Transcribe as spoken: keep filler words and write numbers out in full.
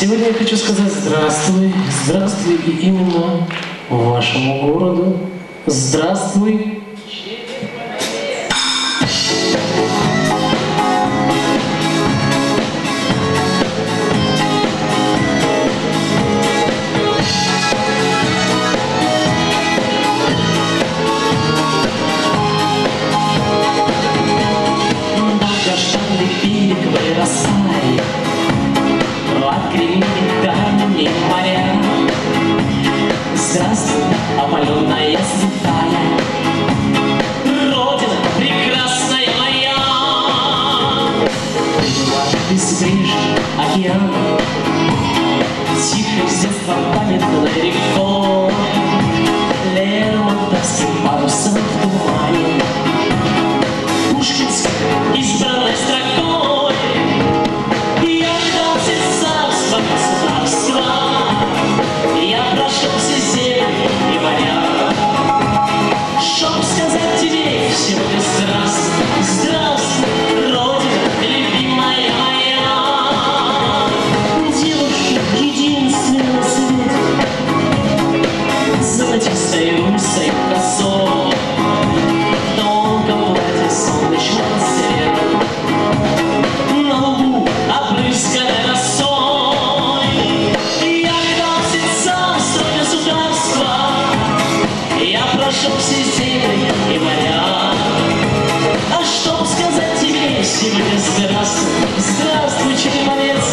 Сегодня я хочу сказать здравствуй, здравствуй и именно вашему городу. Здравствуй. Долгожданный пик вырастает от кривых камней моря. Здравствуй, опаленная святая Родина прекрасная моя. Прибыла из брежи океана, тихой с детства памятной рекой, лермонтовским парусом в тумане, пушкинской избранной строкой. Я ждал все царства, государства, я прошел все земли и моря, чтоб сказать тебе сегодня здравствуй, здравствуй, Родина, любимая моя. Девушка единственная на свете, золотистой русой косой, в тонком платье солнечного света, на лбу опрысканной росой. Я видал все царства, государства, я прошел все земли и моря. А чтоб сказать тебе сегодня здравствуй, здравствуй, череповец